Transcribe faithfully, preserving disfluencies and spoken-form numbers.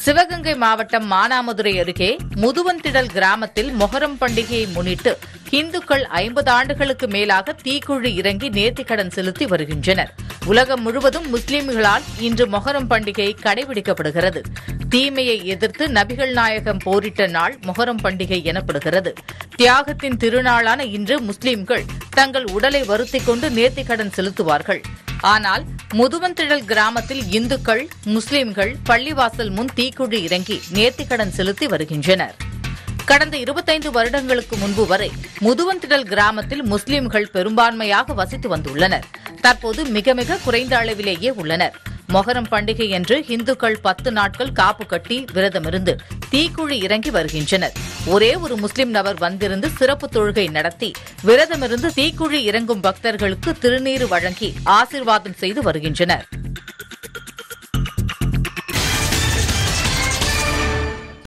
சிவகங்கை மாவட்டம் மானாமதுரை அருகே முதுவன்திடல் கிராமத்தில் மொஹரம் பண்டிகையை முன்னிட்டு இந்துக்கள் ஐம்பது ஆண்டுகளுக்கு மேலாக தீக்குழி இறங்கி நேர்த்திக்கடன் செலுத்தி வருகின்றனர். உலகம் முழுவதும் முஸ்லிம்களால் இன்று மொஹரம் பண்டிகை கடைபிடிக்கப்படுகிறது. தீமையை எதிர்த்து நபிகள் நாயகம் போரிட்ட நாள் மொஹரம் பண்டிகை எனப்படுகிறது. தியாகத்தின் திருநாளான இன்று முஸ்லிம்கள் தங்கள் உடலை வருத்திக் கொண்டு நேர்த்திக்கடன் செலுத்துவார்கள். ஆனால் முதுவன்திடல் கிராமத்தில் இந்துக்கள் முஸ்லிம்கள் பள்ளிவாசல் முன் தீக்குழி இறங்கி நேர்த்திக்கடன் செலுத்தி வருகின்றனர். கடந்த இருபத்தைந்து வருடங்களுக்கு முன்பு வரை முதுவன்திடல் கிராமத்தில் முஸ்லிம்கள் பெரும்பான்மையாக வசித்து வந்துள்ளனர். தற்போது மிக மிக குறைந்த அளவிலேயே உள்ளனர். மொஹரம் பண்டிகையன்று இந்துக்கள் பத்து நாட்கள் காப்பு கட்டி விரதமிருந்து தீக்குழி இறங்கி வருகின்றனர். ஒரே ஒரு முஸ்லிம் நபர் வந்திருந்து சிறப்பு தொழுகை நடத்தி விரதமிருந்து தீக்குழி இறங்கும் பக்தர்களுக்கு திருநீறு வழங்கி ஆசீர்வாதம் செய்து வருகின்றனர்.